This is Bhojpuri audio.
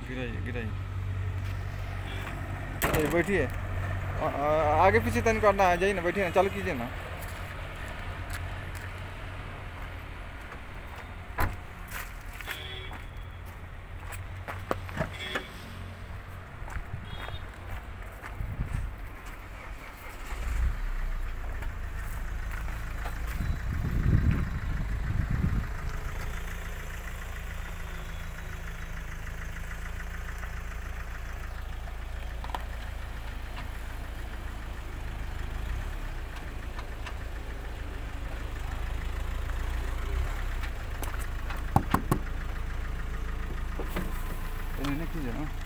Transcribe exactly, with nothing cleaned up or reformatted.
गिराइए गिराइए। ये बैठिए, आगे पीछे तन करना आ जाइए ना, बैठिए ना, चालू कीजिए ना। ini कीजिए ना।